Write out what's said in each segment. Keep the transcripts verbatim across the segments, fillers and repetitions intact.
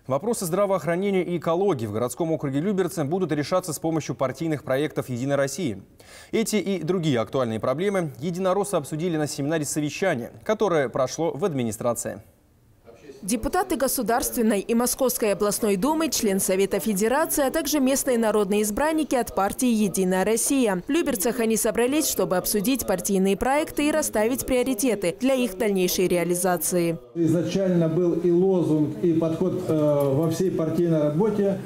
Вопросы здравоохранения и экологии в городском округе Люберцы будут решаться с помощью партийных проектов «Единой России». Эти и другие актуальные проблемы единороссы обсудили на семинаре совещания, которое прошло в администрации. Депутаты Государственной и Московской областной думы, член Совета Федерации, а также местные народные избранники от партии «Единая Россия». В Люберцах они собрались, чтобы обсудить партийные проекты и расставить приоритеты для их дальнейшей реализации. Изначально был и лозунг, и подход э, во всей партийной работе.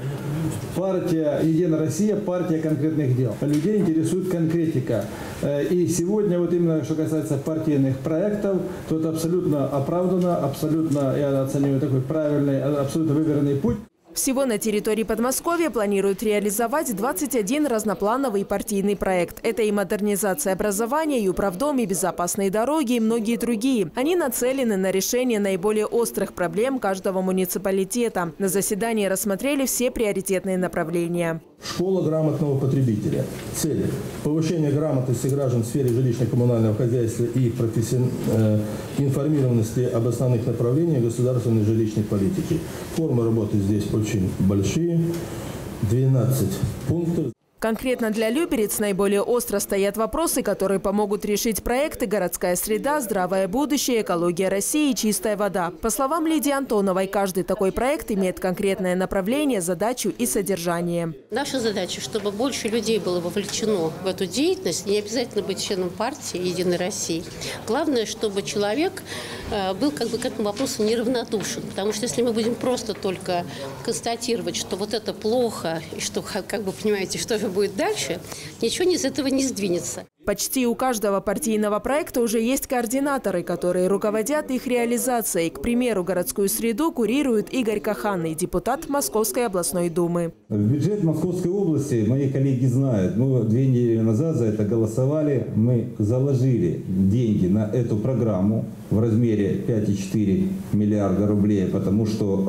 Партия «Единая Россия» – партия конкретных дел. Людей интересует конкретика. И сегодня, вот именно что касается партийных проектов, то это абсолютно оправданно, абсолютно, я оцениваю, такой правильный, абсолютно выверенный путь. Всего на территории Подмосковья планируют реализовать двадцать один разноплановый партийный проект. Это и модернизация образования, и управдом, и безопасные дороги, и многие другие. Они нацелены на решение наиболее острых проблем каждого муниципалитета. На заседании рассмотрели все приоритетные направления. Школа грамотного потребителя. Цели: повышение грамотности граждан в сфере жилищно-коммунального хозяйства и их профессион... э, информированности об основных направлениях государственной жилищной политики. Формы работы здесь очень большие. двенадцать пунктов. Конкретно для Люберец наиболее остро стоят вопросы, которые помогут решить проекты «Городская среда», «Здравое будущее», «Экология России» и «Чистая вода». По словам Лидии Антоновой, каждый такой проект имеет конкретное направление, задачу и содержание. Наша задача, чтобы больше людей было вовлечено в эту деятельность, не обязательно быть членом партии «Единой России». Главное, чтобы человек был как бы к этому вопросу неравнодушен. Потому что если мы будем просто только констатировать, что вот это плохо, и что, как бы понимаете, что же будет дальше, ничего из этого не сдвинется. Почти у каждого партийного проекта уже есть координаторы, которые руководят их реализацией. К примеру, городскую среду курирует Игорь Каханный, депутат Московской областной думы. В бюджет Московской области, мои коллеги знают, мы две недели назад за это голосовали, мы заложили деньги на эту программу в размере пять и четыре миллиарда рублей, потому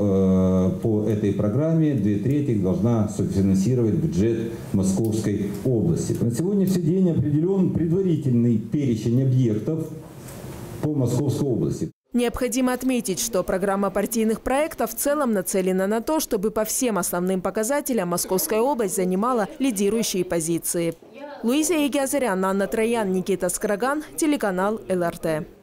что э, по этой программе две трети должна софинансировать бюджет Московской области. На сегодняшний день определен предварительный перечень объектов по Московской области. Необходимо отметить, что программа партийных проектов в целом нацелена на то, чтобы по всем основным показателям Московская область занимала лидирующие позиции. Луиза Егиазарян, Анна Троян, Никита Скраган, телеканал эл эр тэ.